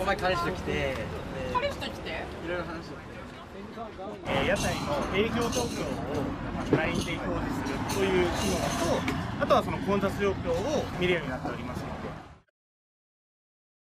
前彼氏と来て、 彼氏と来ていろいろ話してて。 屋台の営業状況を LINE で表示するという機能と、あとはその混雑状況を見れるようになっております。